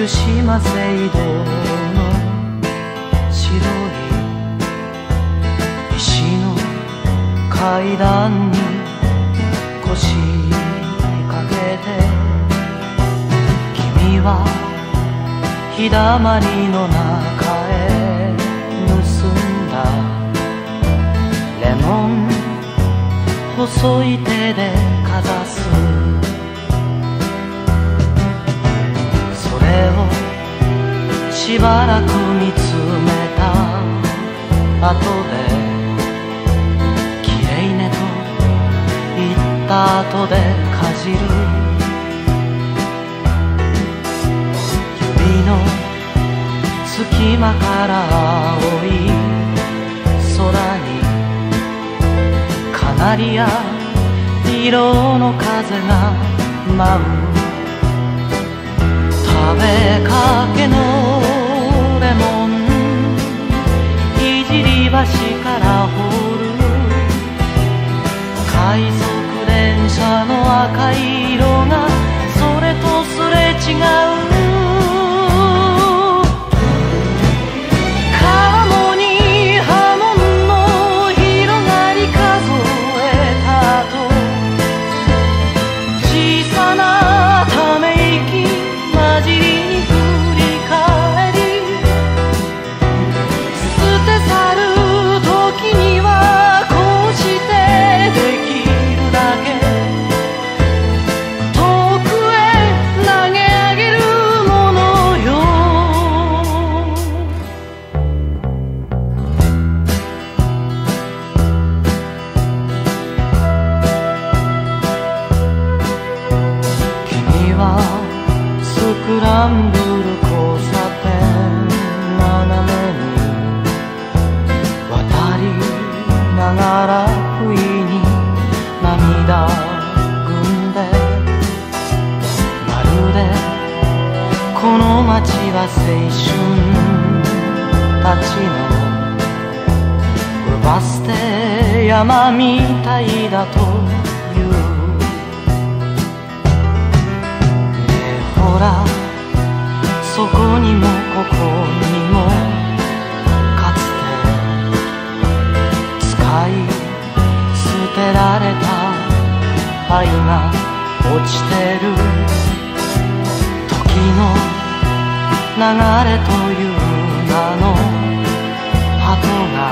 島聖堂の白い石の階段に腰掛けて、君は日だまりの中へ盗んだレモン細い手でかざす。それをしばらく見つめた後で、きれいねと言った後でかじる。指の隙間から青い空にカナリア色の風が舞う。食べかけのレモンいじり橋から掘る。快速電車の赤い色がそれとすれ違う。スクランブル交差点斜めに渡りながら不意に涙ぐんで、まるでこの街は青春たちのバス停山みたいだという。ほらそこにもここにもかつて使い捨てられた愛が落ちてる。時の流れという名の鳩が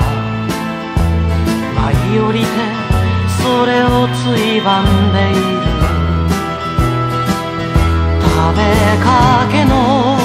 舞い降りてそれをついばんでいる。食べかけの